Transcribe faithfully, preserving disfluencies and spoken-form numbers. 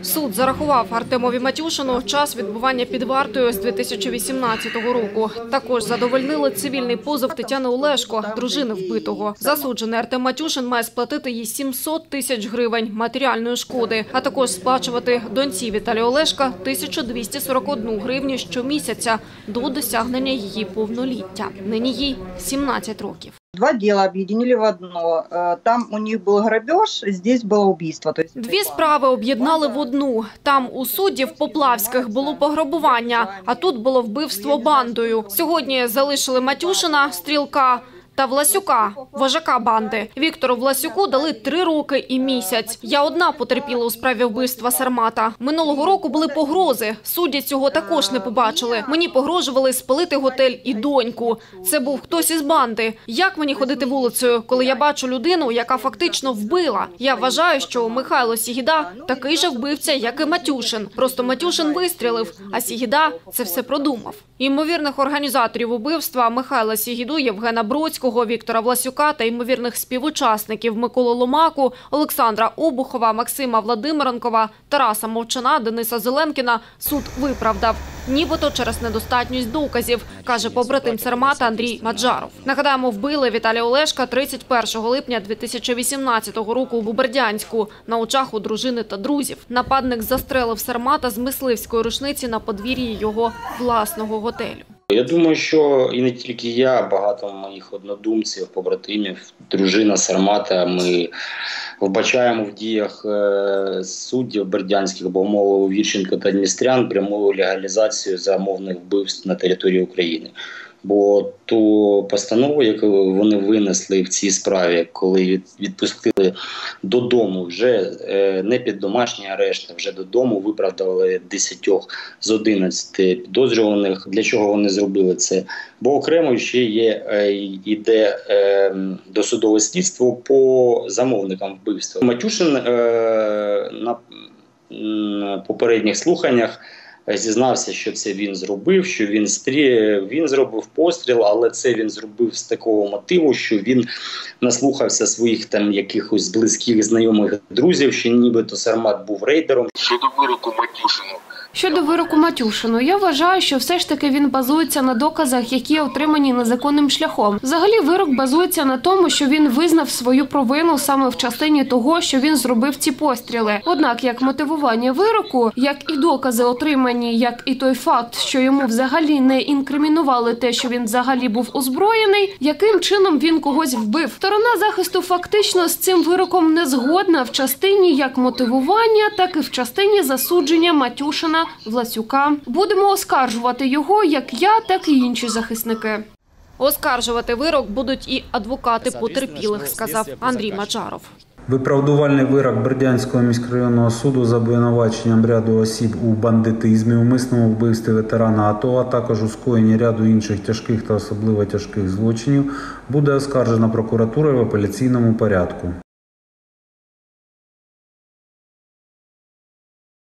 Суд зарахував Артемові Матюшину час відбування під вартою з дві тисячі вісімнадцятого року. Також задовольнили цивільний позов Тетяни Олешко, дружини вбитого. Засуджений Артем Матюшин має сплатити їй сімсот тисяч гривень матеріальної шкоди, а також сплачувати доньці Віталія Олешка тисячу двісті сорок одну гривню щомісяця до досягнення її повноліття. Нині їй сімнадцять років. Два дела объединили в одно. Там у них был грабеж, здесь было убийство. Дві справи об'єднали в одну. Там у суддів Поплавських було пограбування, а тут було вбивство бандою. Сьогодні залишили Матюшина, Стрілка, та Власюка, вожака банди. Віктору Власюку дали три роки і місяць. Я одна потерпіла у справі вбивства Сармата. Минулого року були погрози. Судді цього також не побачили. Мені погрожували спалити готель і доньку. Це був хтось із банди. Як мені ходити вулицею, коли я бачу людину, яка фактично вбила? Я вважаю, що Михайло Сігіда такий же вбивця, як і Матюшин. Просто Матюшин вистрілив, а Сігіда це все продумав. Ймовірних організаторів убивства Михайла Сігіду, Євгена Бродського, Віктора Власюка та ймовірних співучасників Миколу Ломаку, Олександра Обухова, Максима Владимиренкова, Тараса Мовчана, Дениса Зеленкіна суд виправдав. Нібито через недостатність доказів, каже побратим Сармата Андрій Маджаров. Нагадаємо, вбили Віталія Олешка тридцять першого липня дві тисячі вісімнадцятого року у Бердянську на очах у дружини та друзів. Нападник застрелив Сармата з мисливської рушниці на подвір'ї його власного готелю. Я думаю, що і не тільки я, багато моїх однодумців, побратимів, дружина Сармата, ми вбачаємо в діях суддів бердянських, Богомолова, Вірченка та Дністрян пряму легалізацію замовних вбивств на території України. Бо ту постанову, яку вони винесли в цій справі, коли відпустили додому, вже не під домашній арешт, а вже додому, виправдали десятьох з одинадцяти підозрюваних. Для чого вони зробили це? Бо окремо ще є, йде досудове слідство по замовникам вбивства. Матюшин на попередніх слуханнях зізнався, що це він зробив, що він стрі... він зробив постріл, але це він зробив з такого мотиву, що він наслухався своїх там якихось близьких знайомих друзів, що нібито Сармат був рейдером. Щодо вироку Матюшину. Щодо вироку Матюшину, я вважаю, що все ж таки він базується на доказах, які отримані незаконним шляхом. Взагалі вирок базується на тому, що він визнав свою провину саме в частині того, що він зробив ці постріли. Однак, як мотивування вироку, як і докази отримані, як і той факт, що йому взагалі не інкримінували те, що він взагалі був озброєний, яким чином він когось вбив. Сторона захисту фактично з цим вироком не згодна в частині як мотивування, так і в частині засудження Матюшина, Власюка. Будемо оскаржувати його, як я, так і інші захисники. Оскаржувати вирок будуть і адвокати потерпілих, сказав Андрій Маджаров. Виправдувальний вирок Бердянського міськрайонного суду за обвинуваченням ряду осіб у бандитизмі, умисному вбивстві ветерана АТО, а також у скоєнні ряду інших тяжких та особливо тяжких злочинів буде оскаржено прокуратурою в апеляційному порядку.